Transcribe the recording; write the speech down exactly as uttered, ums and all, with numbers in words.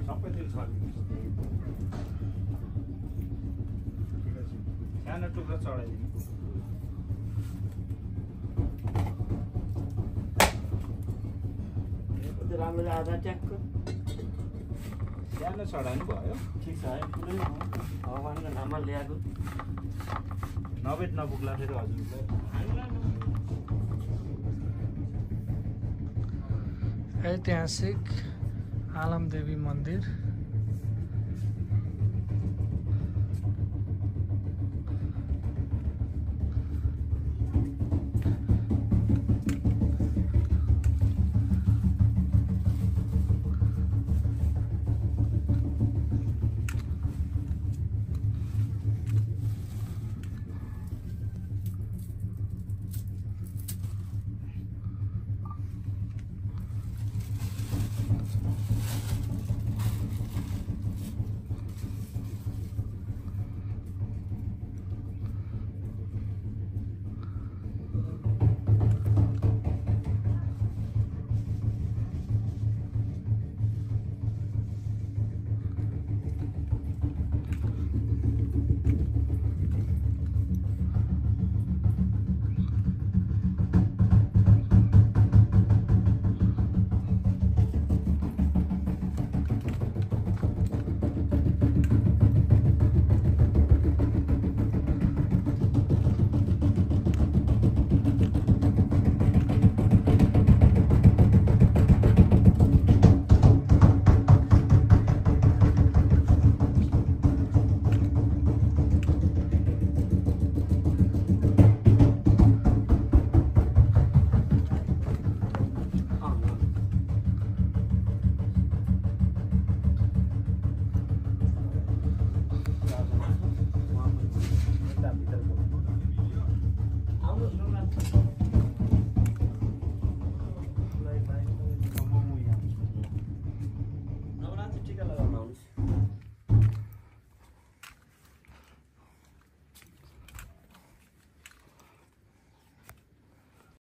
सबैतिर छ सानो टुक्रा चढाइदिनु राम्रो आधा ट्याक्क सानो चढाउनु भयो ठिक छ है पुरै भगवान्को नाममा ल्याएको नबेट नपुग्ला फेरि हजुरलाई ऐतिहासिक आलमदेवी मन्दिर आउनुहोस् न